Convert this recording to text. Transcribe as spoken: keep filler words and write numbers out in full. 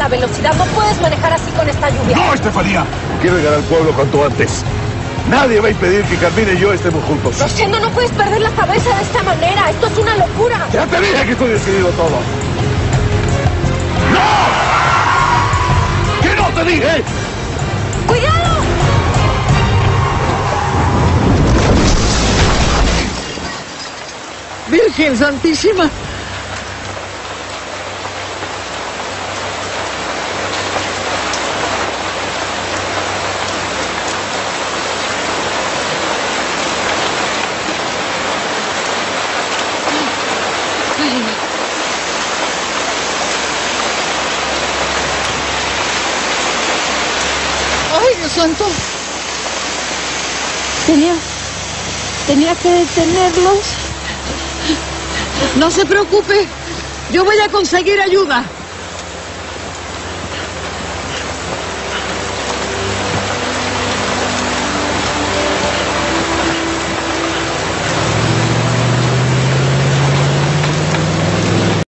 velocidad. No puedes manejar así con esta lluvia. ¡No, Estefanía! Quiero llegar al pueblo cuanto antes. Nadie va a impedir que Carmina y yo estemos juntos. Rosendo, no puedes perder la cabeza de esta manera. Esto es una locura. Ya te dije que estoy decidido todo. ¡No! ¿Qué no te dije? ¡Cuidado! ¡Virgen Santísima! ¡Ay, Dios santo! Tenía... Tenía que detenerlos. No se preocupe, yo voy a conseguir ayuda.